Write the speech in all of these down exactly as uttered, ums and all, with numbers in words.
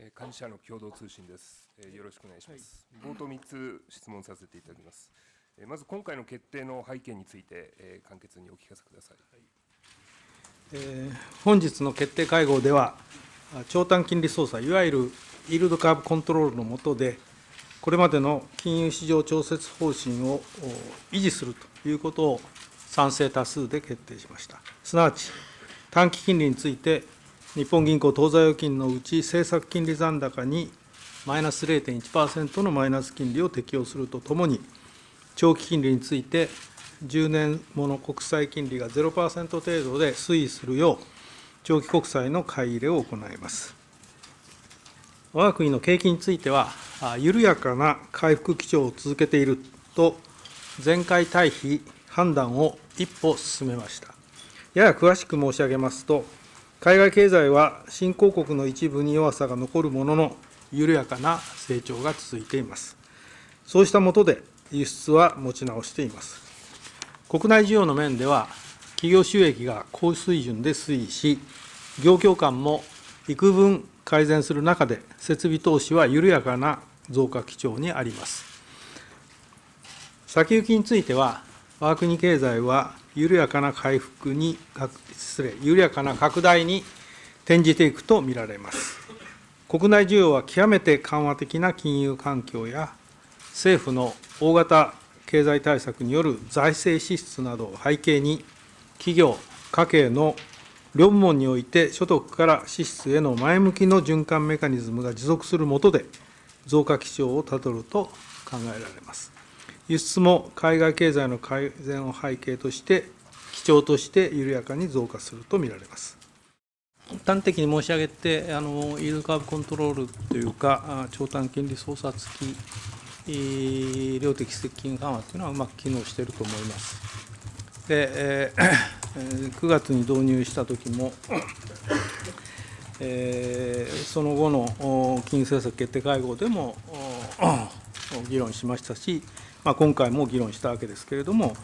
幹事社の共同通信です。よろしくお願いします。冒頭みっつ質問させていただきます。まず今回の決定の背景について簡潔にお聞かせください。 えー、本日の決定会合では、長短金利操作、いわゆるイールドカーブコントロールの下で、これまでの金融市場調節方針を維持するということを賛成多数で決定しました。すなわち、短期金利について、日本銀行当座預金のうち政策金利残高にマイナス ゼロてんいちパーセント のマイナス金利を適用するとともに、長期金利についてじゅうねんもの国債金利が ゼロパーセント 程度で推移するよう、長期国債の買い入れを行います。我が国の景気については、緩やかな回復基調を続けていると、前回対比判断を一歩進めました。やや詳しく申し上げますと、海外経済は新興国の一部に弱さが残るものの、緩やかな成長が続いています。そうした下で、輸出は持ち直しています。国内需要の面では、企業収益が高水準で推移し、業況感も幾分改善する中で、設備投資は緩やかな増加基調にあります。先行きについては、我が国経済は緩やかな回復に、失礼、緩やかな拡大に転じていくと見られます。国内需要は極めて緩和的な金融環境や、政府の大型経済対策による財政支出などを背景に、企業、家計の両部門において所得から支出への前向きの循環メカニズムが持続する下で、増加基調をたどると考えられます。輸出も海外経済の改善を背景として、基調として緩やかに増加すると見られます。端的に申し上げて、あのイールドカーブコントロールというか、長短金利操作付き量的質的金融緩和というのはうまく機能していると思います。で、えー、くがつに導入したときも、えー、その後の金融政策決定会合でも議論しましたし、まあ、今回も議論したわけですけれども、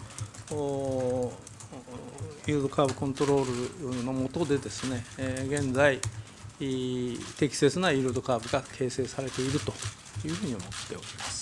イールドカーブコントロールの下でですね、現在、適切なイールドカーブが形成されているというふうに思っております。